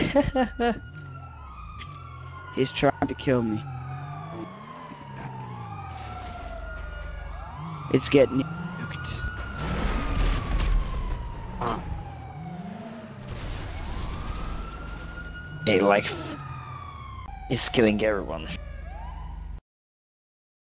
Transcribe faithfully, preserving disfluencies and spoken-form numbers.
He's trying to kill me. It's getting nuked. Oh. Hey, like, he's killing everyone.